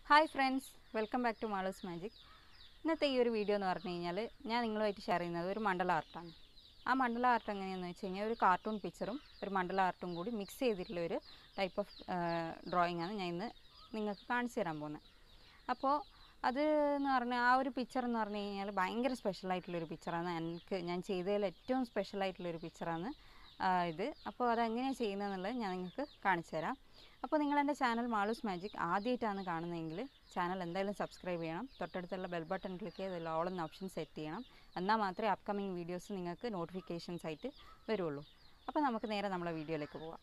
Hi friends, welcome back to Pearlish Magic. ഇന്നത്തെ ഈ ഒരു വീഡിയോ എന്ന് പറഞ്ഞു കഴിഞ്ഞാൽ ഞാൻ നിങ്ങളുമായിട്ട് ഷെയർ ചെയ്യുന്നത് ഒരു മണ്ഡല ആർട്ടാണ്. ആ മണ്ഡല ആർട്ട് എങ്ങനെയാണെന്ന് വെച്ച് കഴിഞ്ഞാൽ ഒരു കാർട്ടൂൺ പിക്ചറും ഒരു മണ്ഡല ആർട്ടും കൂടി മിക്സ് ചെയ്തിട്ടുള്ള ഒരു ടൈപ്പ് ഓഫ് ഡ്രോയിങ് ആണ് ഞാൻ ഇന്ന് നിങ്ങൾക്ക് കാണിച്ചു തരാൻ പോകുന്നത്. അപ്പോൾ അത് എന്ന് പറഞ്ഞാൽ ആ ഒരു പിക്ചർ എന്ന് പറഞ്ഞു കഴിഞ്ഞാൽ ഭയങ്കര സ്പെഷ്യലായിട്ടുള്ളൊരു പിക്ചറാണ്. ഞാൻ ചെയ്തതിൽ ഏറ്റവും സ്പെഷ്യലായിട്ടുള്ളൊരു പിക്ചറാണ് ഇത്. അപ്പോൾ അതെങ്ങനെയാണ് ചെയ്യുന്നതെന്നുള്ളത് ഞാൻ നിങ്ങൾക്ക് കാണിച്ചു തരാം. അപ്പോൾ നിങ്ങൾ എൻ്റെ ചാനൽ മാളൂസ് മാജിക് ആദ്യമായിട്ടാണ് കാണുന്നതെങ്കിൽ ചാനൽ എന്തായാലും സബ്സ്ക്രൈബ് ചെയ്യണം. തൊട്ടടുത്തുള്ള ബെൽ ബട്ടൺ ക്ലിക്ക് ചെയ്ത് ഓൾ എന്ന ഓപ്ഷൻ സെറ്റ് ചെയ്യണം. എന്നാൽ മാത്രമേ അപ്കമിങ് വീഡിയോസ് നിങ്ങൾക്ക് നോട്ടിഫിക്കേഷൻസ് ആയിട്ട് വരുള്ളൂ. അപ്പോൾ നമുക്ക് നേരെ നമ്മളെ വീഡിയോയിലേക്ക് പോവാം.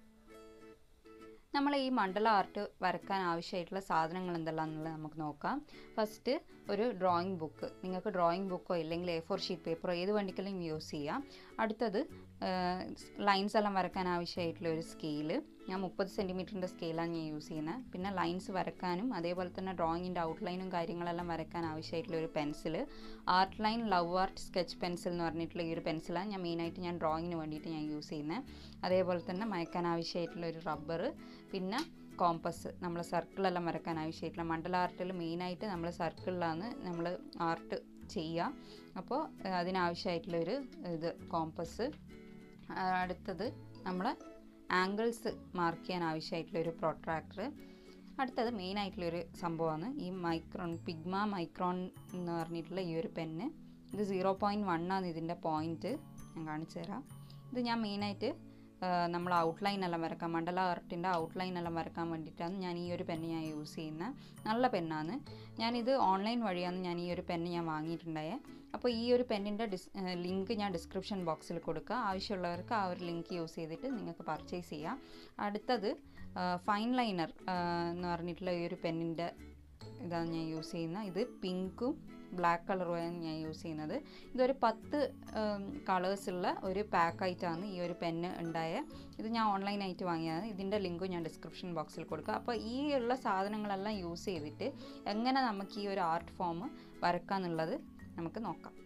നമ്മൾ ഈ മണ്ഡല ആർട്ട് വരയ്ക്കാൻ ആവശ്യമായിട്ടുള്ള സാധനങ്ങൾ എന്തെല്ലാമെന്നുള്ളത് നമുക്ക് നോക്കാം. ഫസ്റ്റ് ഒരു ഡ്രോയിങ് ബുക്ക്, നിങ്ങൾക്ക് ഡ്രോയിങ് ബുക്കോ ഇല്ലെങ്കിൽ A4 ഷീറ്റ് പേപ്പറോ ഏത് വേണ്ടിക്കലും യൂസ് ചെയ്യാം. അടുത്തത് ലൈൻസ് എല്ലാം വരയ്ക്കാൻ ആവശ്യമായിട്ടുള്ള ഒരു സ്കെയില്, ഞാൻ 30 സെൻറ്റിമീറ്ററിൻ്റെ സ്കെയിലാണ് ഞാൻ യൂസ് ചെയ്യുന്നത്. പിന്നെ ലൈൻസ് വരയ്ക്കാനും അതേപോലെ തന്നെ ഡ്രോയിങ്ങിൻ്റെ ഔട്ട്ലൈനും കാര്യങ്ങളെല്ലാം വരയ്ക്കാൻ ആവശ്യമായിട്ടുള്ള ഒരു pencil, art line love art sketch pencil എന്ന് പറഞ്ഞിട്ടുള്ള ഈ ഒരു പെൻസിലാണ് ഞാൻ ഡ്രോയിങ്ങിന് വേണ്ടിയിട്ട് ഞാൻ യൂസ് ചെയ്യുന്നത്. അതേപോലെ തന്നെ മയക്കാൻ ആവശ്യമായിട്ടുള്ള ഒരു റബ്ബർ, പിന്നെ കോമ്പസ്, നമ്മൾ സർക്കിളെല്ലാം വരയ്ക്കാൻ ആവശ്യമായിട്ടുള്ള മണ്ഡല ആർട്ടിൽ മെയിനായിട്ട് നമ്മൾ സർക്കിളിലാണ് നമ്മൾ ആർട്ട് ചെയ്യുക. അപ്പോൾ അതിനാവശ്യമായിട്ടുള്ളൊരു കോമ്പസ്. അടുത്തത് നമ്മൾ ആംഗിൾസ് മാർക്ക് ചെയ്യാൻ ആവശ്യമായിട്ടുള്ളൊരു പ്രൊട്രാക്ടർ. അടുത്തത് മെയിനായിട്ടുള്ളൊരു സംഭവമാണ് ഈ പിഗ്മ മൈക്രോൺ എന്ന് പറഞ്ഞിട്ടുള്ള ഈ ഒരു പെന്ന്. ഇത് 0.1 ആണ് ഇതിൻ്റെ പോയിൻറ്റ്. ഞാൻ കാണിച്ചു തരാം. ഇത് ഞാൻ മെയിനായിട്ട് നമ്മൾ ഔട്ട്ലൈൻ എല്ലാം വരക്കാം, മണ്ഡല ആർട്ടിൻ്റെ ഔട്ട്ലൈൻ എല്ലാം വരക്കാൻ വേണ്ടിയിട്ടാണ് ഞാൻ ഈ ഒരു പെന്ന് ഞാൻ യൂസ് ചെയ്യുന്നത്. നല്ല പെന്നാണ്. ഞാനിത് ഓൺലൈൻ വഴിയാണ് ഞാൻ ഈ ഒരു പെന്ന് ഞാൻ വാങ്ങിയിട്ടുണ്ടായത്. അപ്പോൾ ഈ ഒരു പെന്നിൻ്റെ ലിങ്ക് ഞാൻ ഡിസ്ക്രിപ്ഷൻ ബോക്സിൽ കൊടുക്കുക. ആവശ്യമുള്ളവർക്ക് ആ ഒരു ലിങ്ക് യൂസ് ചെയ്തിട്ട് നിങ്ങൾക്ക് പർച്ചേസ് ചെയ്യാം. അടുത്തത് ഫൈൻ ലൈനർ എന്ന് പറഞ്ഞിട്ടുള്ള ഈ ഒരു പെന്നിൻ്റെ ഇതാണ് ഞാൻ യൂസ് ചെയ്യുന്നത്. ഇത് പിങ്കും ബ്ലാക്ക് കളറുമാണ് ഞാൻ യൂസ് ചെയ്യുന്നത്. ഇതൊരു 10 കളേഴ്സുള്ള ഒരു പാക്കായിട്ടാണ് ഈ ഒരു പെന്ന് ഉണ്ടായത്. ഇത് ഞാൻ ഓൺലൈനായിട്ട് വാങ്ങിയതാണ്. ഇതിൻ്റെ ലിങ്കും ഞാൻ ഡിസ്ക്രിപ്ഷൻ ബോക്സിൽ കൊടുക്കുക. അപ്പോൾ ഈ ഉള്ള സാധനങ്ങളെല്ലാം യൂസ് ചെയ്തിട്ട് എങ്ങനെ നമുക്ക് ഈ ഒരു ആർട്ട് ഫോം വരക്കാമെന്നുള്ളത് നമുക്ക് നോക്കാം.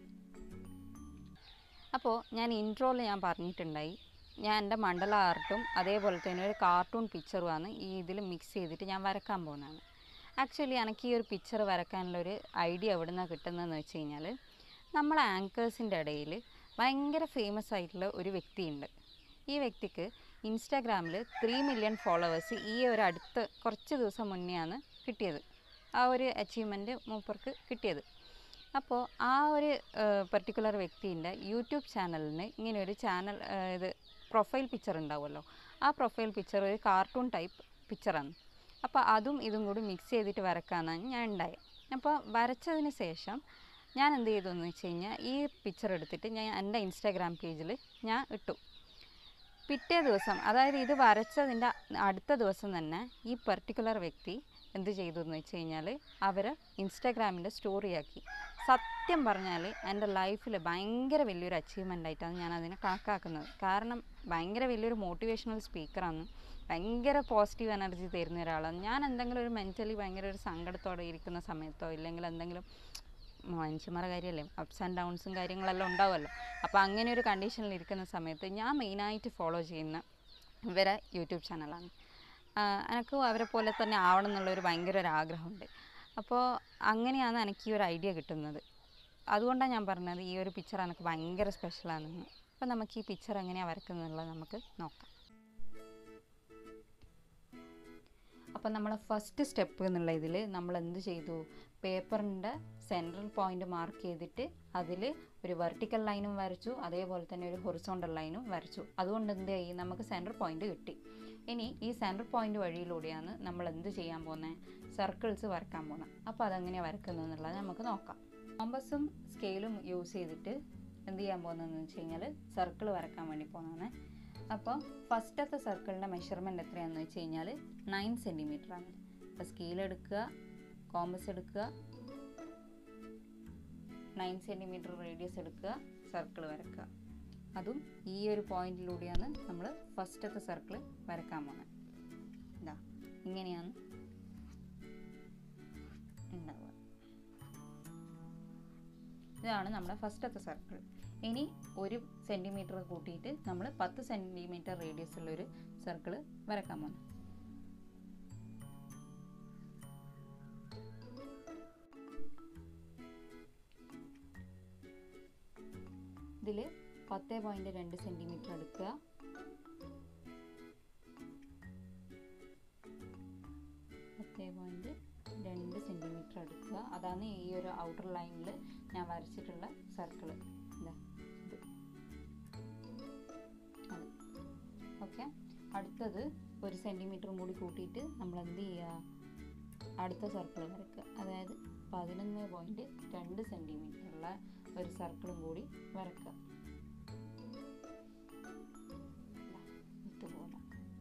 അപ്പോൾ ഞാൻ ഇൻട്രോയിൽ ഞാൻ പറഞ്ഞിട്ടുണ്ടായി, ഞാൻ എൻ്റെ മണ്ഡല ആർട്ടും അതേപോലെ തന്നെ ഒരു കാർട്ടൂൺ പിക്ചറുമാണ് ഈ ഇതിൽ മിക്സ് ചെയ്തിട്ട് ഞാൻ വരക്കാൻ പോകുന്നതാണ്. ആക്ച്വലി എനിക്ക് ഈ ഒരു പിക്ചർ വരക്കാനുള്ളൊരു ഐഡിയ എവിടെ നിന്നാണ് കിട്ടുന്നതെന്ന് വെച്ച് കഴിഞ്ഞാൽ, നമ്മളെ ആങ്കേഴ്സിൻ്റെ ഇടയിൽ ഭയങ്കര ഫേമസ് ആയിട്ടുള്ള ഒരു വ്യക്തിയുണ്ട്. ഈ വ്യക്തിക്ക് ഇൻസ്റ്റാഗ്രാമിൽ 3 മില്യൺ ഫോളോവേഴ്സ് ഈ ഒരു അടുത്ത കുറച്ച് ദിവസം മുന്നെയാണ് കിട്ടിയത്. ആ ഒരു അച്ചീവ്മെൻറ്റ് മൂപ്പർക്ക് കിട്ടിയത്. അപ്പോൾ ആ ഒരു പർട്ടിക്കുലർ വ്യക്തിൻ്റെ യൂട്യൂബ് ചാനലിന് ഇങ്ങനെ ഒരു പ്രൊഫൈൽ പിക്ചർ ഉണ്ടാവുമല്ലോ, ആ പ്രൊഫൈൽ പിക്ചർ ഒരു കാർട്ടൂൺ ടൈപ്പ് പിക്ചറാണ്. അപ്പോൾ അതും ഇതും കൂടി മിക്സ് ചെയ്തിട്ട് വരക്കാമെന്നാണ് ഞാൻ ഉണ്ടായത്. അപ്പോൾ വരച്ചതിന് ശേഷം ഞാൻ എന്ത് ചെയ്തു എന്ന് വെച്ച് കഴിഞ്ഞാൽ, ഈ പിക്ചർ എടുത്തിട്ട് ഞാൻ എൻ്റെ ഇൻസ്റ്റാഗ്രാം പേജിൽ ഞാൻ ഇട്ടു. പിറ്റേ ദിവസം, അതായത് ഇത് വരച്ചതിൻ്റെ അടുത്ത ദിവസം തന്നെ ഈ പർട്ടിക്കുലർ വ്യക്തി എന്ത് ചെയ്തു എന്ന് വെച്ച് കഴിഞ്ഞാൽ അവർ ഇൻസ്റ്റാഗ്രാമിൻ്റെ സ്റ്റോറിയാക്കി. സത്യം പറഞ്ഞാൽ എൻ്റെ ലൈഫിൽ ഭയങ്കര വലിയൊരു അച്ചീവ്മെൻ്റ് ആയിട്ടാണ് ഞാൻ അതിനെ കണക്കാക്കുന്നത്. കാരണം ഭയങ്കര വലിയൊരു മോട്ടിവേഷണൽ സ്പീക്കറാണ്, ഭയങ്കര പോസിറ്റീവ് എനർജി തരുന്ന ഒരാളാണ്. ഞാൻ എന്തെങ്കിലും ഒരു മെൻ്റലി ഭയങ്കര ഒരു സങ്കടത്തോടെ ഇരിക്കുന്ന സമയത്തോ ഇല്ലെങ്കിൽ എന്തെങ്കിലും മനുഷ്യന്മാരുടെ കാര്യമല്ലേ, അപ്സ് ആൻഡ് ഡൗൺസും കാര്യങ്ങളെല്ലാം ഉണ്ടാവുമല്ലോ, അപ്പോൾ അങ്ങനെ ഒരു കണ്ടീഷനിൽ ഇരിക്കുന്ന സമയത്ത് ഞാൻ മെയിനായിട്ട് ഫോളോ ചെയ്യുന്ന ഇവരെ യൂട്യൂബ് ചാനലാണ്. എനിക്കും അവരെ പോലെ തന്നെ ആവണം എന്നുള്ളൊരു ഭയങ്കര ഒരു ആഗ്രഹമുണ്ട്. അപ്പോൾ അങ്ങനെയാണ് എനിക്ക് ഈ ഒരു ഐഡിയ കിട്ടുന്നത്. അതുകൊണ്ടാണ് ഞാൻ പറഞ്ഞത് ഈ ഒരു പിക്ചർ എനിക്ക് ഭയങ്കര സ്പെഷ്യലാണെന്ന്. അപ്പോൾ നമുക്ക് ഈ പിക്ചർ എങ്ങനെയാണ് വരയ്ക്കുന്നുള്ളത് നമുക്ക് നോക്കാം. അപ്പോൾ നമ്മൾ ഫസ്റ്റ് സ്റ്റെപ്പ് എന്നുള്ള ഇതിൽ നമ്മൾ എന്ത് ചെയ്തു, പേപ്പറിൻ്റെ സെൻട്രൽ പോയിൻ്റ് മാർക്ക് ചെയ്തിട്ട് അതിൽ ഒരു വെർട്ടിക്കൽ ലൈനും വരച്ചു, അതേപോലെ തന്നെ ഒരു ഹൊറിസോണ്ടൽ ലൈനും വരച്ചു. അതുകൊണ്ട് എന്ത് ചെയ്യും, നമുക്ക് സെൻട്രൽ പോയിൻ്റ് കിട്ടി. ഇനി ഈ സെൻട്രൽ പോയിൻ്റ് വഴിയിലൂടെയാണ് നമ്മൾ എന്ത് ചെയ്യാൻ പോകുന്നത്, സർക്കിൾസ് വരക്കാൻ പോകുന്നത്. അപ്പോൾ അതെങ്ങനെയാണ് വരക്കുന്നത് എന്നുള്ളത് നമുക്ക് നോക്കാം. കോമ്പസും സ്കെയിലും യൂസ് ചെയ്തിട്ട് എന്ത് ചെയ്യാൻ പോകുന്നതെന്ന് വെച്ച് കഴിഞ്ഞാൽ സർക്കിൾ വരക്കാൻ വേണ്ടി പോകുന്നതാണ്. അപ്പോൾ ഫസ്റ്റത്തെ സർക്കിളിൻ്റെ മെഷർമെൻറ്റ് എത്രയാണെന്ന് വെച്ച് കഴിഞ്ഞാൽ 9 സെൻറ്റിമീറ്റർ ആണ്. അപ്പോൾ സ്കെയിൽ എടുക്കുക, കോമ്പസ് എടുക്കുക, 9 സെൻറ്റിമീറ്റർ റേഡിയസ് എടുക്കുക, സർക്കിൾ വരക്കുക. അതും ഈ ഒരു പോയിന്റിലൂടെയാണ് നമ്മൾ ഫസ്റ്റത്തെ സർക്കിൾ വരക്കാൻ പോകുന്നത്. ഇതാ ഇങ്ങനെയാണ് ഉണ്ടാവുക. ഇതാണ് നമ്മുടെ ഫസ്റ്റത്തെ സർക്കിൾ. ഇനി 1 സെൻറ്റിമീറ്റർ കൂട്ടിയിട്ട് നമ്മൾ 10 സെൻറ്റിമീറ്റർ റേഡിയസ് ഉള്ളൊരു സർക്കിൾ വരക്കാൻ പോകുന്നു. ഇതിൽ 10.2 സെൻറ്റിമീറ്റർ എടുക്കുക. എടുക്കുക. അതാണ് ഈ ഒരു ഔട്ടർ ലൈനിൽ ഞാൻ വരച്ചിട്ടുള്ള സർക്കിൾ. ഓക്കെ, അടുത്തത് 1 സെൻറ്റിമീറ്ററും കൂടി കൂട്ടിയിട്ട് നമ്മൾ എന്ത് ചെയ്യുക, അടുത്ത സർക്കിൾ വരയ്ക്കുക. അതായത് 11.2 സെൻറ്റിമീറ്ററുള്ള ഒരു സർക്കിളും കൂടി വരയ്ക്കുക. ഇതുപോലെ.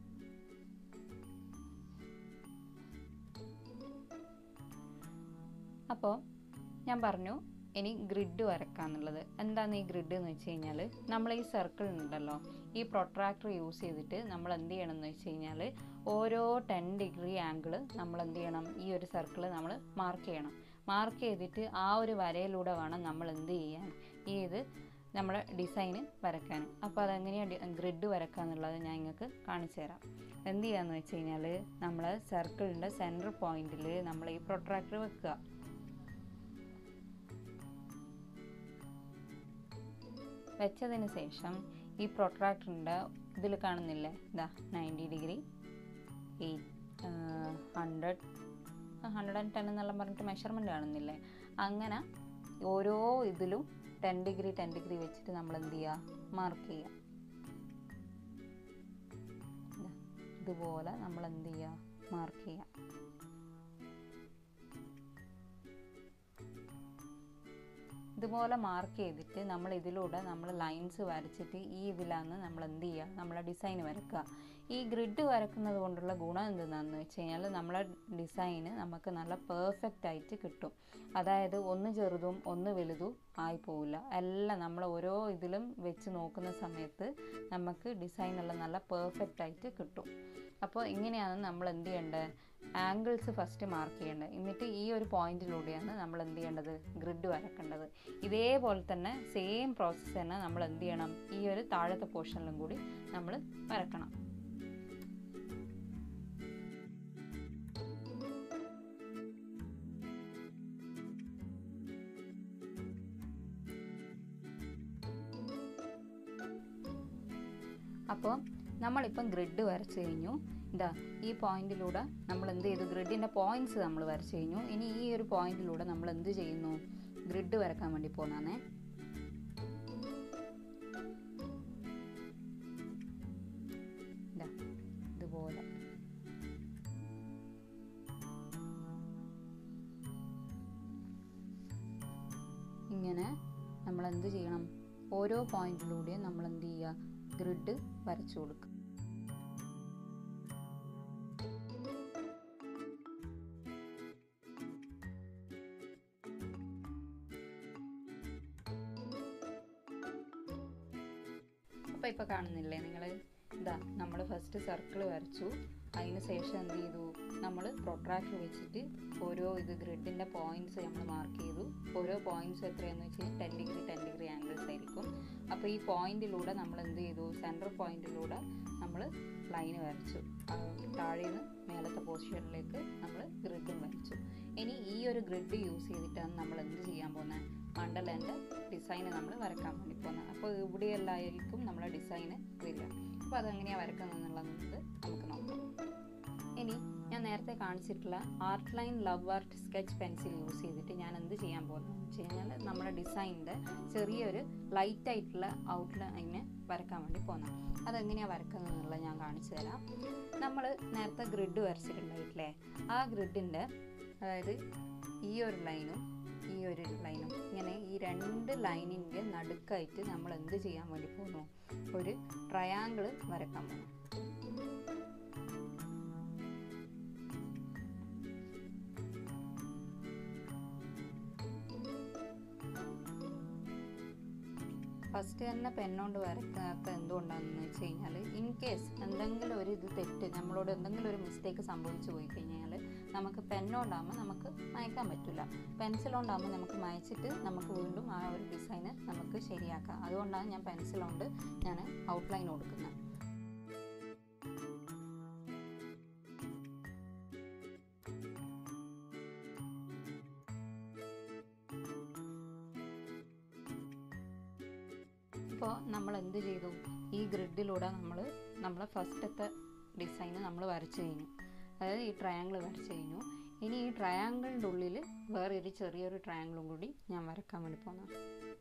അപ്പോൾ ഞാൻ പറഞ്ഞു ഇനി ഗ്രിഡ് വരയ്ക്കാന്നുള്ളത്. എന്താണ് ഈ ഗ്രിഡ് എന്ന് വെച്ച് കഴിഞ്ഞാൽ, നമ്മൾ ഈ സർക്കിൾ ഉണ്ടല്ലോ, ഈ പ്രൊട്രാക്ടർ യൂസ് ചെയ്തിട്ട് നമ്മൾ എന്ത് ചെയ്യണം എന്ന് വെച്ച് കഴിഞ്ഞാൽ, ഓരോ 10 ഡിഗ്രി ആംഗിൾ നമ്മൾ എന്ത് ചെയ്യണം, ഈ ഒരു സർക്കിൾ നമ്മൾ മാർക്ക് ചെയ്യണം. മാർക്ക് ചെയ്തിട്ട് ആ ഒരു വരയിലൂടെ വേണം നമ്മൾ എന്ത് ചെയ്യാൻ, ഈ ഇത് നമ്മുടെ ഡിസൈന് വരയ്ക്കാൻ. അപ്പോൾ അതെങ്ങനെയാണ് ഗ്രിഡ് വരയ്ക്കാന്നുള്ളത് ഞാൻ നിങ്ങൾക്ക് കാണിച്ചു തരാം. എന്ത് ചെയ്യാന്ന് വെച്ച് കഴിഞ്ഞാൽ, നമ്മൾ സർക്കിളിൻ്റെ സെൻറ്റർ പോയിന്റിൽ നമ്മൾ ഈ പ്രൊട്രാക്ടർ വെക്കുക. വെച്ചതിന് ശേഷം ഈ പ്രൊട്രാക്ടറിൻ്റെ ഇതിൽ കാണുന്നില്ലേ, ഇതാ 90 ഡിഗ്രി, 100, 110 എന്നെല്ലാം പറഞ്ഞിട്ട് മെഷർമെൻറ്റ് കാണുന്നില്ലേ, അങ്ങനെ ഓരോ ഇതിലും 10 ഡിഗ്രി 10 ഡിഗ്രി വെച്ചിട്ട് നമ്മൾ എന്ത് ചെയ്യുക, മാർക്ക് ചെയ്യുക. ഇതുപോലെ നമ്മൾ എന്ത് ചെയ്യുക, മാർക്ക് ചെയ്യുക. ഇതുപോലെ മാർക്ക് ചെയ്തിട്ട് നമ്മൾ ഇതിലൂടെ നമ്മൾ ലൈൻസ് വരച്ചിട്ട് ഈ ഇതിലാണ് നമ്മൾ എന്ത് ചെയ്യുക, നമ്മളെ ഡിസൈൻ വരയ്ക്കുക. ഈ ഗ്രിഡ് വരക്കുന്നത് കൊണ്ടുള്ള ഗുണം എന്താണെന്ന് വെച്ച് കഴിഞ്ഞാൽ, നമ്മളെ ഡിസൈന് നമുക്ക് നല്ല പെർഫെക്റ്റ് ആയിട്ട് കിട്ടും. അതായത് ഒന്ന് ചെറുതും ഒന്ന് വലുതും ആയി പോവില്ല. എല്ലാം നമ്മൾ ഓരോ ഇതിലും വെച്ച് നോക്കുന്ന സമയത്ത് നമുക്ക് ഡിസൈനെല്ലാം നല്ല പെർഫെക്റ്റ് ആയിട്ട് കിട്ടും. അപ്പോൾ ഇങ്ങനെയാണ് നമ്മൾ എന്ത് ചെയ്യേണ്ടത്, ആംഗിൾസ് ഫസ്റ്റ് മാർക്ക് ചെയ്യേണ്ടത്. എന്നിട്ട് ഈ ഒരു പോയിന്റിലൂടെയാണ് നമ്മൾ എന്ത് ചെയ്യേണ്ടത്, ഗ്രിഡ് വരക്കേണ്ടത്. ഇതേപോലെ തന്നെ സെയിം പ്രോസസ്സ് തന്നെ നമ്മൾ എന്ത് ചെയ്യണം, ഈ ഒരു താഴത്തെ പോർഷനിലും കൂടി നമ്മൾ വരക്കണം. അപ്പോൾ നമ്മളിപ്പം ഗ്രിഡ് വരച്ച് കഴിഞ്ഞു. ഇതാ ഈ പോയിന്റിലൂടെ നമ്മൾ എന്ത് ചെയ്തു, ഗ്രിഡിൻ്റെ പോയിന്റ്സ് നമ്മൾ വരച്ച് കഴിഞ്ഞു. ഇനി ഈ ഒരു പോയിന്റിലൂടെ നമ്മൾ എന്ത് ചെയ്യുന്നു, ഗ്രിഡ് വരക്കാൻ വേണ്ടി പോകുന്നതാണേ. ഇതുപോലെ ഇങ്ങനെ നമ്മൾ എന്ത് ചെയ്യണം, ഓരോ പോയിന്റിലൂടെയും നമ്മൾ എന്ത് ചെയ്യുക, ഗ്രിഡ് വരച്ചു കൊടുക്കുക. അപ്പോൾ ഇപ്പോൾ കാണുന്നില്ലേ നിങ്ങൾ, ഇതാ നമ്മൾ ഫസ്റ്റ് സർക്കിൾ വരച്ചു. അതിന് ശേഷം എന്ത് ചെയ്തു, നമ്മൾ പ്രൊട്രാക്ടർ വെച്ചിട്ട് ഓരോ ഇത് ഗ്രിഡിൻ്റെ പോയിന്റ്സ് നമ്മൾ മാർക്ക് ചെയ്തു. ഓരോ പോയിന്റ്സ് എത്രയാണെന്ന് വെച്ച് കഴിഞ്ഞാൽ 10 ഡിഗ്രി 10 ഡിഗ്രി ആംഗിൾസ് ആയിരിക്കും. അപ്പോൾ ഈ പോയിന്റിലൂടെ നമ്മൾ എന്ത് ചെയ്തു, സെൻറ്റർ പോയിന്റിലൂടെ നമ്മൾ ലൈന് വരച്ചു. താഴെ നിന്ന് മേലത്തെ പൊസിഷനിലേക്ക് നമ്മൾ ഗ്രിഡും വരച്ചു. ഇനി ഈ ഒരു ഗ്രിഡ് യൂസ് ചെയ്തിട്ടാണ് നമ്മൾ എന്ത് ചെയ്യാൻ പോകുന്നത്, മണ്ഡലേൻ്റെ ഡിസൈന് നമ്മൾ വരക്കാൻ വേണ്ടി പോകുന്നത്. അപ്പോൾ ഇവിടെയെല്ലായിരിക്കും നമ്മളെ ഡിസൈന് വരിക. അപ്പോൾ അതെങ്ങനെയാണ് വരക്കുന്നതെന്നുള്ളത് നമുക്ക് നോക്കാം. ഇനി ഞാൻ നേരത്തെ കാണിച്ചിട്ടുള്ള art line love art sketch pencil use ചെയ്തിട്ട് ഞാൻ എന്ത് ചെയ്യാൻ പോകുന്നതെന്ന് വെച്ച് കഴിഞ്ഞാൽ, നമ്മുടെ ഡിസൈനിൻ്റെ ചെറിയൊരു ലൈറ്റായിട്ടുള്ള ഔട്ട്ലൈന് വരക്കാൻ വേണ്ടി പോകുന്നത്. അതെങ്ങനെയാണ് വരക്കുന്നതെന്നുള്ളത് ഞാൻ കാണിച്ചു തരാം. നമ്മൾ നേരത്തെ ഗ്രിഡ് വരച്ചിട്ടുണ്ടായിട്ടില്ലേ, ആ ഗ്രിഡിൻ്റെ അതായത് ഈ ഒരു ലൈനും ഈ ഒരു ലൈനും ഇങ്ങനെ ഈ 2 ലൈനിൻ്റെ നടുക്കായിട്ട് നമ്മൾ എന്ത് ചെയ്യാൻ വേണ്ടി പോകുന്നു, ഒരു ട്രയാങ്കിൾ വരക്കാൻ പോകുന്നു. ഫസ്റ്റ് തന്നെ പെണ്ണുകൊണ്ട് വരക്കാത്ത എന്തുകൊണ്ടാണെന്ന് വെച്ച് കഴിഞ്ഞാൽ, ഇൻ കേസ് എന്തെങ്കിലും ഒരു ഇത് തെറ്റ്, നമ്മളോട് എന്തെങ്കിലും ഒരു മിസ്റ്റേക്ക് സംഭവിച്ചു പോയി കഴിഞ്ഞാൽ നമുക്ക് പെണ്ണുകൊണ്ടാകുമ്പോൾ നമുക്ക് മായ്ക്കാൻ പറ്റില്ല. പെൻസിലുകൊണ്ടാകുമ്പോൾ നമുക്ക് മായ്ച്ചിട്ട് നമുക്ക് വീണ്ടും ആ ഒരു ഡിസൈന് നമുക്ക് ശരിയാക്കാം. അതുകൊണ്ടാണ് ഞാൻ പെൻസിലുകൊണ്ട് ഞാൻ ഔട്ട്ലൈൻ കൊടുക്കുന്നത്. ഇപ്പോൾ നമ്മൾ എന്ത് ചെയ്തു, ഈ ഗ്രിഡിലൂടെ നമ്മൾ ഫസ്റ്റത്തെ ഡിസൈൻ നമ്മൾ വരച്ച് കഴിഞ്ഞു. അതായത് ഈ ട്രയാങ്കിൾ വരച്ച് കഴിഞ്ഞു. ഇനി ഈ ട്രയാങ്കിളിൻ്റെ ഉള്ളിൽ വേറൊരു ചെറിയൊരു ട്രയാങ്കിളും കൂടി ഞാൻ വരക്കാൻ വേണ്ടി പോകുന്നത്.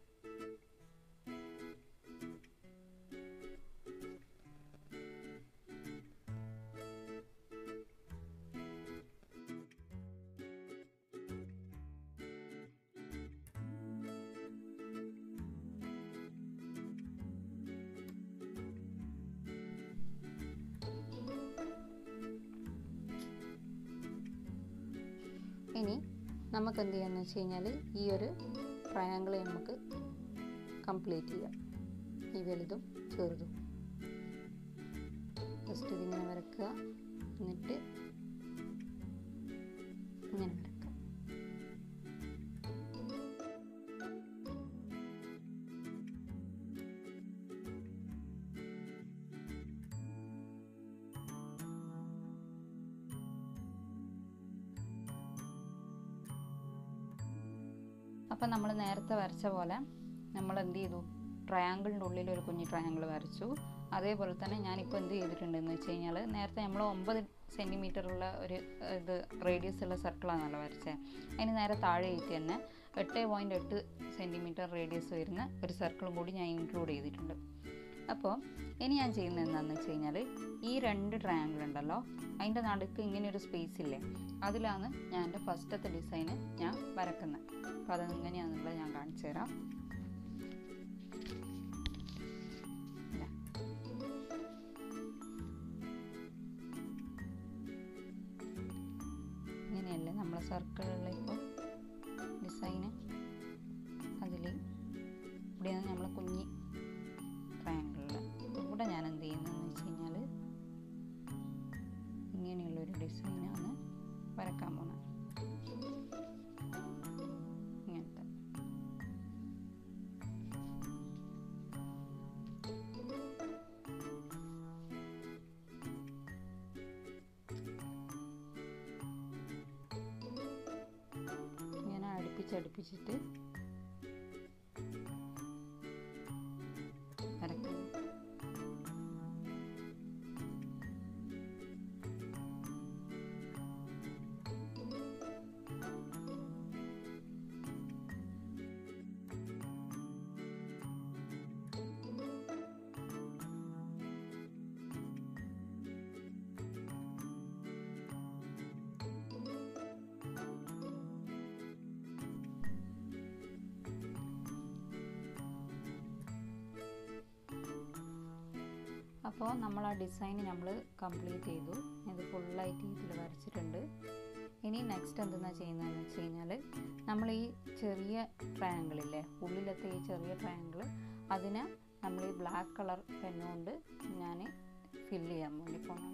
ഇനി നമുക്ക് എന്ത് ചെയ്യാന്ന് വെച്ച് കഴിഞ്ഞാൽ ഈ ഒരു ട്രയാങ്കിൾ നമുക്ക് കംപ്ലീറ്റ് ചെയ്യാം. ഈ വലുതും ചെറുതും ജസ്റ്റ് ഇതിങ്ങനെ വരക്കുക, എന്നിട്ട് ഇങ്ങനെ വരക്കുക. അപ്പം നമ്മൾ നേരത്തെ വരച്ച പോലെ നമ്മൾ എന്ത് ചെയ്തു, ട്രയാങ്കിളിൻ്റെ ഉള്ളിൽ ഒരു കുഞ്ഞ് ട്രയാങ്കിൾ വരച്ചു. അതേപോലെ തന്നെ ഞാനിപ്പോൾ എന്ത് ചെയ്തിട്ടുണ്ടെന്ന് വെച്ച് കഴിഞ്ഞാൽ, നേരത്തെ നമ്മൾ 9 സെൻറ്റിമീറ്ററുള്ള ഒരു റേഡിയസ് ഉള്ള സർക്കിളാണല്ലോ വരച്ചത്. അതിന് നേരെ താഴെ ആയിട്ട് തന്നെ 8.8 സെൻറ്റിമീറ്റർ റേഡിയസ് വരുന്ന ഒരു സർക്കിളും കൂടി ഞാൻ ഇൻക്ലൂഡ് ചെയ്തിട്ടുണ്ട്. അപ്പോൾ ഇനി ഞാൻ ചെയ്യുന്നത് എന്താണെന്ന് വെച്ച് കഴിഞ്ഞാൽ, ഈ 2 ട്രയാങ്കിൾ ഉണ്ടല്ലോ, അതിൻ്റെ നടുക്ക് ഇങ്ങനെ ഒരു സ്പേസ് ഇല്ലേ, അതിലാണ് ഞാൻ എൻ്റെ ഫസ്റ്റത്തെ ഡിസൈന് ഞാൻ വരക്കുന്നത്. അപ്പോൾ അതെങ്ങനെയാണെന്നുള്ളത് ഞാൻ കാണിച്ചു തരാം. ഇങ്ങനെയല്ലേ നമ്മളെ സർക്കിളിലുള്ള ഇപ്പോൾ ഡിസൈന്. അതിൽ ഇവിടെയാണ് നമ്മളെ കുഞ്ഞി ട്രയാങ്കിളിൽ. ഇവിടെ ഞാൻ എന്ത് ചെയ്യുന്നതെന്ന് വെച്ച് കഴിഞ്ഞാൽ, ഇങ്ങനെയുള്ളൊരു ഡിസൈനാണ് വരക്കാൻ പോകുന്നത്. ഇങ്ങനത്തെ ഇങ്ങനെ അടുപ്പിച്ചിട്ട് വരക്കുന്നു. അപ്പോൾ നമ്മൾ ആ ഡിസൈൻ നമ്മൾ കംപ്ലീറ്റ് ചെയ്തു. ഇത് ഫുള്ളായിട്ട് ഇതിൽ വരച്ചിട്ടുണ്ട്. ഇനി നെക്സ്റ്റ് എന്തെന്നാ ചെയ്യുന്നതെന്ന് വെച്ച് കഴിഞ്ഞാൽ, നമ്മൾ ഈ ചെറിയ ട്രയാങ്കിളില്ലേ, ഉള്ളിലത്തെ ഈ ചെറിയ ട്രയാങ്കിൾ, അതിനെ നമ്മൾ ഈ ബ്ലാക്ക് കളർ പെന്നുകൊണ്ട് ഞാൻ ഫില്ല് ചെയ്യാൻ വേണ്ടി പോകണം.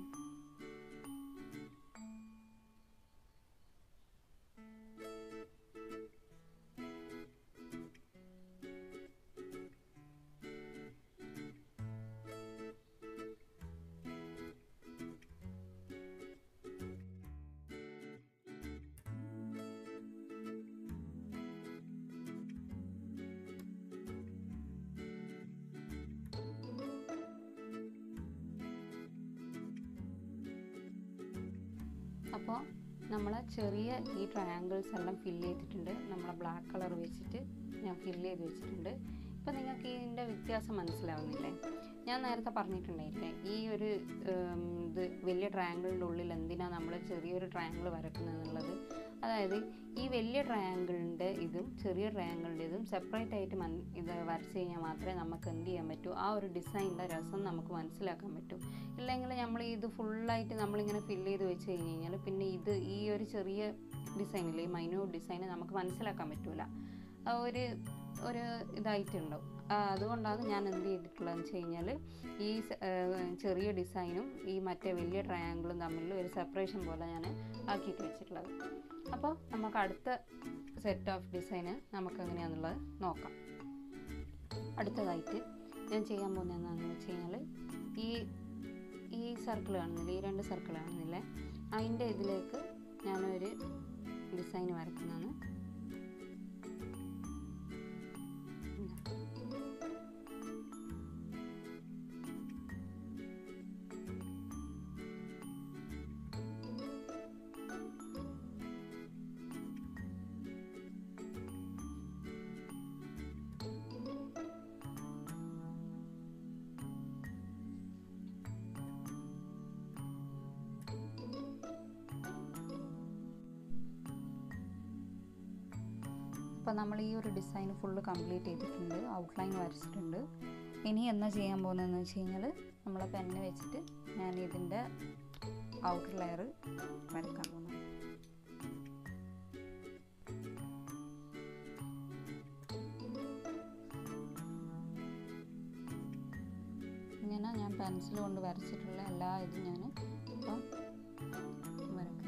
അപ്പോൾ നമ്മൾ ചെറിയ ഈ ട്രയാങ്കിൾസ് എല്ലാം ഫില്ല് ചെയ്തിട്ടുണ്ട്. നമ്മളെ ബ്ലാക്ക് കളർ വെച്ചിട്ട് ഞാൻ ഫില്ല് ചെയ്ത് വെച്ചിട്ടുണ്ട്. ഇപ്പോൾ നിങ്ങൾക്ക് ഇതിൻ്റെ വ്യത്യാസം മനസ്സിലാവുന്നില്ലേ? ഞാൻ നേരത്തെ പറഞ്ഞിട്ടുണ്ടായില്ലേ, ഈ ഒരു വലിയ ട്രയാങ്കിളിൻ്റെ ഉള്ളിൽ എന്തിനാണ് നമ്മൾ ചെറിയൊരു ട്രയാങ്കിൾ വരക്കുന്നത് എന്നുള്ളത്. അതായത് ഈ വലിയ ട്രയാങ്കിളിൻ്റെ ഇതും ചെറിയ ട്രയാങ്കിളിൻ്റെ ഇതും സെപ്പറേറ്റ് ആയിട്ട് ഇത് വരച്ച് കഴിഞ്ഞാൽ മാത്രമേ നമുക്ക് എന്ത് ചെയ്യാൻ പറ്റൂ, ആ ഒരു ഡിസൈനിൻ്റെ രസം നമുക്ക് മനസ്സിലാക്കാൻ പറ്റും. ഇല്ലെങ്കിൽ നമ്മൾ ഇത് ഫുള്ളായിട്ട് നമ്മളിങ്ങനെ ഫില്ല് ചെയ്ത് വെച്ച് കഴിഞ്ഞ് കഴിഞ്ഞാൽ പിന്നെ ഈ ഒരു ചെറിയ ഡിസൈനില്ലേ, ഈ മൈന്യൂട്ട് ഡിസൈന് നമുക്ക് മനസ്സിലാക്കാൻ പറ്റില്ല. ഒരു ഇതായിട്ടുണ്ടാവും. അതുകൊണ്ടാണ് ഞാൻ എന്ത് ചെയ്തിട്ടുള്ളതെന്ന് വെച്ച് കഴിഞ്ഞാൽ, ഈ ചെറിയ ഡിസൈനും ഈ മറ്റേ വലിയ ട്രയാങ്കിളും തമ്മിൽ ഒരു സെപ്പറേഷൻ പോലെ ഞാൻ ആക്കിയിട്ട് വെച്ചിട്ടുള്ളത്. അപ്പോൾ നമുക്ക് അടുത്ത സെറ്റ് ഓഫ് ഡിസൈന് നമുക്ക് എങ്ങനെയാണെന്നുള്ളത് നോക്കാം. അടുത്തതായിട്ട് ഞാൻ ചെയ്യാൻ പോകുന്നത് എന്താണെന്ന് വെച്ച് കഴിഞ്ഞാൽ, ഈ സർക്കിൾ കാണുന്നില്ലേ, ഈ 2 സർക്കിൾ കാണുന്നില്ലേ, അതിൻ്റെ ഇതിലേക്ക് ഞാനൊരു ഡിസൈൻ വരക്കുന്നതാണ്. അപ്പോൾ നമ്മൾ ഈ ഒരു ഡിസൈൻ ഫുള്ള് കംപ്ലീറ്റ് ചെയ്തിട്ടുണ്ട്, ഔട്ട്ലൈൻ വരച്ചിട്ടുണ്ട്. ഇനി എന്നാ ചെയ്യാൻ പോകുന്നതെന്ന് വെച്ച് കഴിഞ്ഞാൽ നമ്മളെ പെന്ന് വെച്ചിട്ട് ഞാൻ ഇതിൻ്റെ ഔട്ടർ ലെയർ വരയ്ക്കാൻ പോകുന്നു. ഇങ്ങനെ ഞാൻ പെൻസിൽ കൊണ്ട് വരച്ചിട്ടുള്ള എല്ലാ ഇതും ഞാൻ ഇപ്പം വരയ്ക്കുന്നു.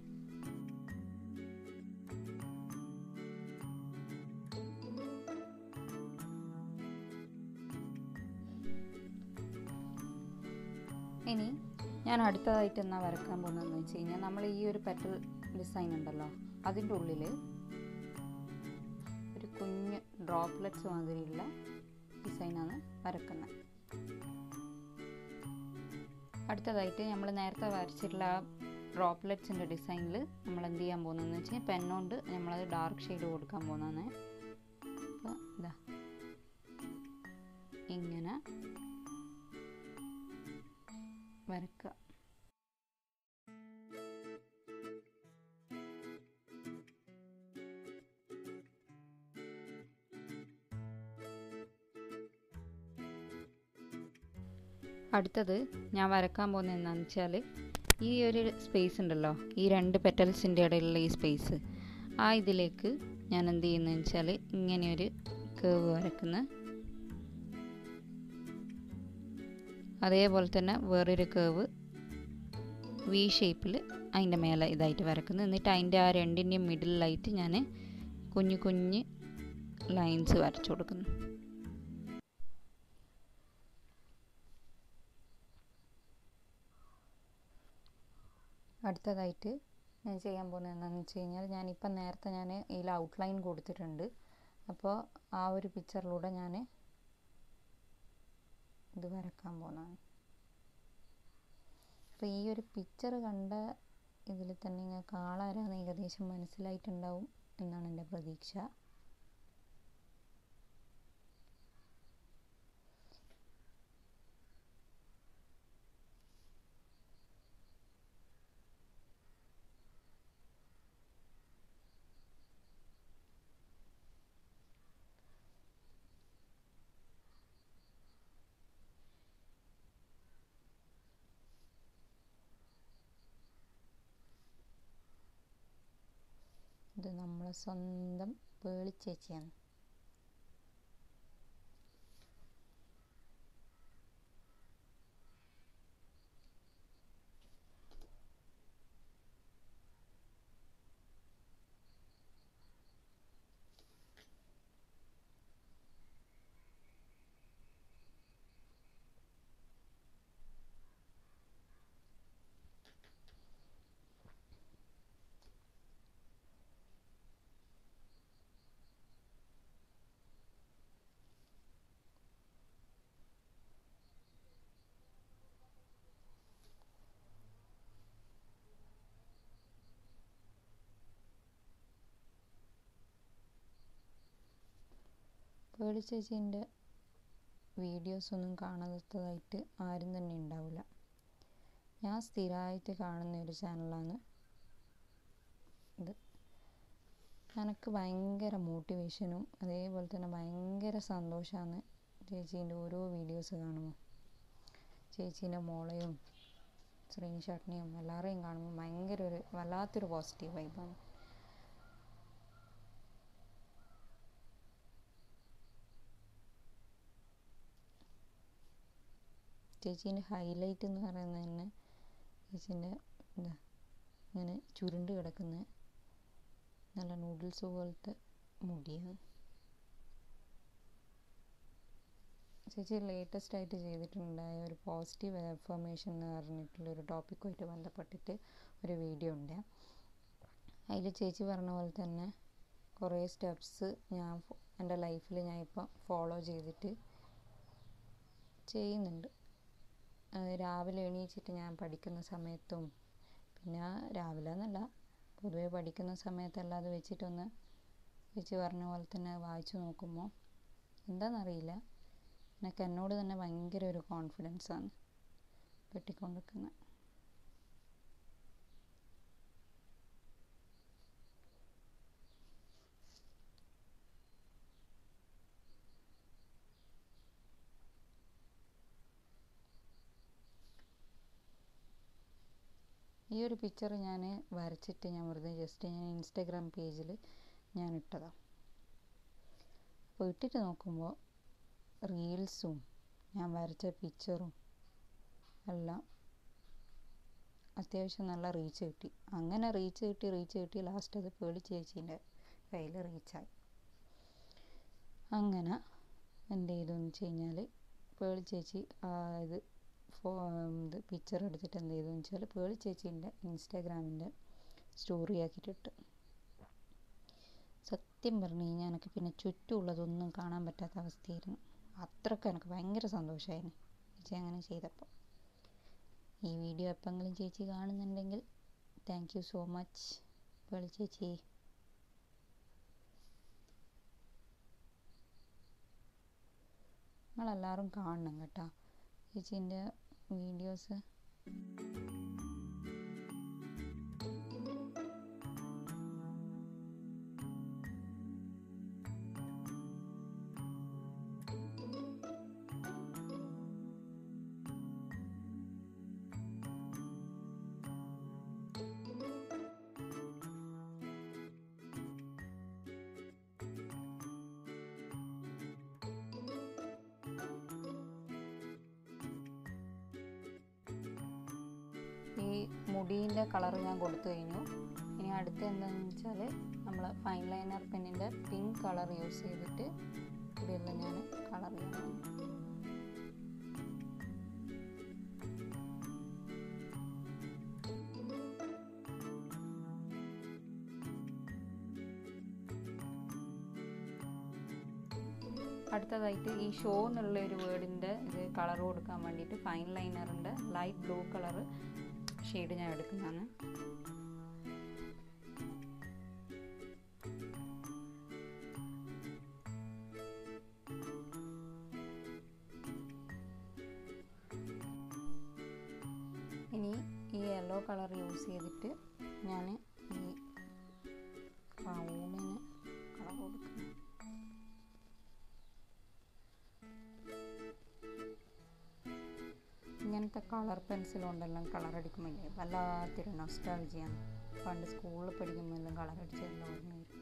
ഇനി ഞാൻ അടുത്തതായിട്ട് എന്നാ വരയ്ക്കാൻ പോകുന്നതെന്ന് വെച്ച് കഴിഞ്ഞാൽ നമ്മൾ ഈ ഒരു പെറ്റൽ ഡിസൈൻ ഉണ്ടല്ലോ, അതിൻ്റെ ഉള്ളിൽ ഒരു കുഞ്ഞ് ഡ്രോപ്ലെറ്റ്സ് മാതിരിയുള്ള ഡിസൈനാണ് വരക്കുന്നത്. അടുത്തതായിട്ട് നമ്മൾ നേരത്തെ വരച്ചിട്ടുള്ള ആ ഡ്രോപ്ലെറ്റ്സിൻ്റെ ഡിസൈനിൽ നമ്മൾ എന്ത് ചെയ്യാൻ പോകുന്നതെന്ന് വെച്ചാൽ പെന്നുകൊണ്ട് നമ്മളത് ഡാർക്ക് ഷെയ്ഡ് കൊടുക്കാൻ പോകുന്നതാണ്. അപ്പോൾ ഇതാ ഇങ്ങനെ വരക്കുക. അടുത്തത് ഞാൻ വരക്കാൻ പോകുന്നത് എന്താണെന്ന് വെച്ചാൽ ഈ ഒരു സ്പേസ് ഉണ്ടല്ലോ, ഈ രണ്ട് പെറ്റൽസിൻ്റെ ഇടയിലുള്ള ഈ സ്പേസ്, ആ ഇതിലേക്ക് ഞാൻ എന്ത് ചെയ്യുന്നതെന്ന് വെച്ചാൽ ഇങ്ങനെയൊരു കേവ് വരക്കുന്ന, അതേപോലെ തന്നെ വേറൊരു കേവ് വി ഷേപ്പിൽ അതിൻ്റെ മേലെ ഇതായിട്ട് വരക്കുന്നു. എന്നിട്ട് അതിൻ്റെ ആ രണ്ടിൻ്റെയും മിഡിലായിട്ട് ഞാൻ കുഞ്ഞു കുഞ്ഞ് ലൈൻസ് വരച്ചു കൊടുക്കുന്നു. അടുത്തതായിട്ട് ഞാൻ ചെയ്യാൻ പോകുന്നത് എന്താണെന്ന് വെച്ച് കഴിഞ്ഞാൽ ഞാനിപ്പം നേരത്തെ ഇതിൽ ഔട്ട്ലൈൻ കൊടുത്തിട്ടുണ്ട്. അപ്പോൾ ആ ഒരു പിക്ചറിലൂടെ ഞാൻ ഇത് വരക്കാൻ പോകുന്നതാണ്. അപ്പോൾ ഈ ഒരു പിക്ചർ കണ്ട ഇതിൽ തന്നെ നിങ്ങൾക്ക് ആളാരാന്ന് ഏകദേശം മനസ്സിലായിട്ടുണ്ടാവും എന്നാണ് എൻ്റെ പ്രതീക്ഷ. ഇത് നമ്മളെ സ്വന്തം പേളി ചേച്ചിയാണ്. പേളി ചേച്ചീൻ്റെ വീഡിയോസൊന്നും കാണാത്തതായിട്ട് ആരും തന്നെ ഉണ്ടാവില്ല. ഞാൻ സ്ഥിരമായിട്ട് കാണുന്ന ഒരു ചാനലാണ് ഇത്. എനിക്ക് ഭയങ്കര മോട്ടിവേഷനും അതേപോലെ തന്നെ ഭയങ്കര സന്തോഷമാണ് ചേച്ചീൻ്റെ ഓരോ വീഡിയോസ് കാണുമ്പോൾ. ചേച്ചീൻ്റെ മോളെയും സ്ക്രീൻഷോട്ടിനെയും എല്ലാവരെയും കാണുമ്പോൾ ഭയങ്കര ഒരു വല്ലാത്തൊരു പോസിറ്റീവ് വൈബാണ്. ചേച്ചീൻ്റെ ഹൈലൈറ്റ് എന്ന് പറയുന്നത് തന്നെ ചേച്ചീൻ്റെ എന്താ ഇങ്ങനെ ചുരുണ്ട് കിടക്കുന്ന നല്ല നൂഡിൽസ് പോലത്തെ മുടിയാണ്. ചേച്ചി ലേറ്റസ്റ്റ് ആയിട്ട് ചെയ്തിട്ടുണ്ടായ ഒരു പോസിറ്റീവ് അഫർമേഷൻ എന്ന് പറഞ്ഞിട്ടുള്ളൊരു ടോപ്പിക്കുമായിട്ട് ബന്ധപ്പെട്ടിട്ട് ഒരു വീഡിയോ ഉണ്ട്. അതിൽ ചേച്ചി പറഞ്ഞ പോലെ തന്നെ കുറേ സ്റ്റെപ്സ് ഞാൻ എൻ്റെ ലൈഫിൽ ഞാൻ ഇപ്പം ഫോളോ ചെയ്തിട്ട് ചെയ്യുന്നുണ്ട്. രാവിലെ എണീച്ചിട്ട് ഞാൻ പഠിക്കുന്ന സമയത്തും, പിന്നെ രാവിലെ എന്നല്ല പൊതുവെ പഠിക്കുന്ന സമയത്തെല്ലാം അത് വെച്ചിട്ടൊന്ന് ചേച്ചി പറഞ്ഞ പോലെ തന്നെ വായിച്ചു നോക്കുമ്പോൾ എന്താണെന്നറിയില്ല, എനിക്ക് എന്നോട് തന്നെ ഭയങ്കര ഒരു കോൺഫിഡൻസാണ് കിട്ടിക്കൊണ്ടിരിക്കുന്നത്. ഈ ഒരു പിക്ചർ ഞാൻ വരച്ചിട്ട് ഞാൻ വെറുതെ ജസ്റ്റ് ഞാൻ ഇൻസ്റ്റാഗ്രാം പേജിൽ ഞാൻ ഇട്ടതാണ്. അപ്പോൾ ഇട്ടിട്ട് നോക്കുമ്പോൾ റീൽസും ഞാൻ വരച്ച പിക്ചറും എല്ലാം അത്യാവശ്യം നല്ല റീച്ച് കിട്ടി. അങ്ങനെ റീച്ച് കിട്ടി ലാസ്റ്റ് അത് പേളി ചേച്ചീൻ്റെ കയ്യിൽ റീച്ചായി. അങ്ങനെ എന്ത് ചെയ്തെന്ന് വെച്ച് കഴിഞ്ഞാൽ പേളി ചേച്ചി ഇത് പിക്ചർ എടുത്തിട്ട് എന്ത് ചെയ്തെന്ന് വെച്ചാൽ പേളി ചേച്ചീൻ്റെ ഇൻസ്റ്റാഗ്രാമിൻ്റെ സ്റ്റോറി ആക്കിയിട്ടിട്ട്. സത്യം പറഞ്ഞു കഴിഞ്ഞാൽ എനിക്ക് പിന്നെ ചുറ്റുമുള്ളതൊന്നും കാണാൻ പറ്റാത്ത അവസ്ഥയായിരുന്നു. അത്രയ്ക്ക് എനിക്ക് ഭയങ്കര സന്തോഷമായിരുന്നു ചേച്ചി അങ്ങനെ ചെയ്തപ്പോൾ. ഈ വീഡിയോ എപ്പോഴെങ്കിലും ചേച്ചി കാണുന്നുണ്ടെങ്കിൽ thank you so much Pearle ചേച്ചി. നിങ്ങളെല്ലാവരും കാണണം കേട്ടോ ചേച്ചീൻ്റെ വീഡിയോസ്. ഈ മുടീൻ്റെ കളർ ഞാൻ കൊടുത്തു കഴിഞ്ഞു. ഇനി അടുത്ത് എന്താണെന്ന് വെച്ചാൽ നമ്മൾ ഫൈൻ ലൈനർ പെന്നിൻ്റെ പിങ്ക് കളർ യൂസ് ചെയ്തിട്ട് ഇതെല്ലാം ഞാൻ കളർ ചെയ്യണം. അടുത്തതായിട്ട് ഈ ഷോ എന്നുള്ള ഒരു വേർഡിൻ്റെ ഇത് കളർ കൊടുക്കാൻ വേണ്ടിയിട്ട് ഫൈൻ ലൈനറിൻ്റെ ലൈറ്റ് ബ്ലൂ കളർ ഷെയ്ഡ് ഞാൻ എടുക്കുന്നതാണ്. ഇനി ഈ യെല്ലോ കളർ യൂസ് ചെയ്തിട്ട് ഞാൻ ഈ ക്രൗണിന് കളർ കൊടുക്കുന്നു. ഇങ്ങനത്തെ കളർ പെൻസിൽ കൊണ്ടെല്ലാം കളർ അടിക്കുമ്പോൾ വല്ലാത്തൊരു നൊസ്റ്റാൾജിയാണ്. പണ്ട് സ്കൂളിൽ പഠിക്കുമ്പോൾ എല്ലാം കളർ അടിച്ചതെല്ലാം ഓർമ്മ വരും.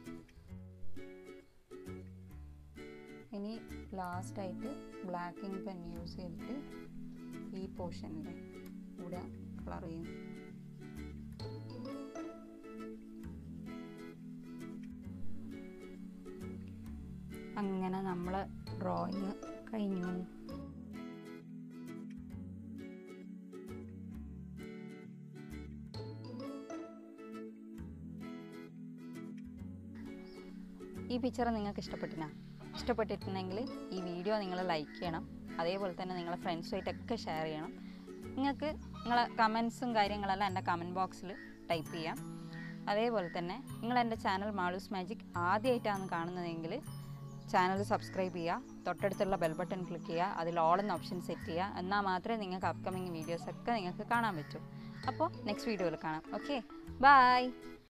ഇനി ലാസ്റ്റായിട്ട് ബ്ലാക്കിംഗ് പെൻ യൂസ് ചെയ്തിട്ട് ഈ പോർഷനിലെ ഇവിടെ കളർ ചെയ്യും. അങ്ങനെ നമ്മൾ ഡ്രോയിങ് കഴിഞ്ഞു. ഈ പിക്ചർ നിങ്ങൾക്ക് ഇഷ്ടപ്പെട്ടിട്ടുണ്ടെങ്കിൽ ഈ വീഡിയോ നിങ്ങൾ ലൈക്ക് ചെയ്യണം. അതേപോലെ തന്നെ നിങ്ങളെ ഫ്രണ്ട്സുമായിട്ടൊക്കെ ഷെയർ ചെയ്യണം. നിങ്ങൾക്ക് നിങ്ങളെ കമൻസും കാര്യങ്ങളെല്ലാം എൻ്റെ കമൻറ്റ് ബോക്സിൽ ടൈപ്പ് ചെയ്യാം. അതേപോലെ തന്നെ നിങ്ങൾ എൻ്റെ ചാനൽ മാളൂസ് മാജിക് ആദ്യമായിട്ടാണ് കാണുന്നതെങ്കിൽ ചാനൽ സബ്സ്ക്രൈബ് ചെയ്യുക. തൊട്ടടുത്തുള്ള ബെൽ ബട്ടൺ ക്ലിക്ക് ചെയ്യുക. അതിൽ ഓൾ എന്ന ഓപ്ഷൻ സെറ്റ് ചെയ്യുക. എന്നാൽ മാത്രമേ നിങ്ങൾക്ക് അപ്കമിങ് വീഡിയോസൊക്കെ നിങ്ങൾക്ക് കാണാൻ പറ്റൂ. അപ്പോൾ നെക്സ്റ്റ് വീഡിയോയിൽ കാണാം. Okay, by.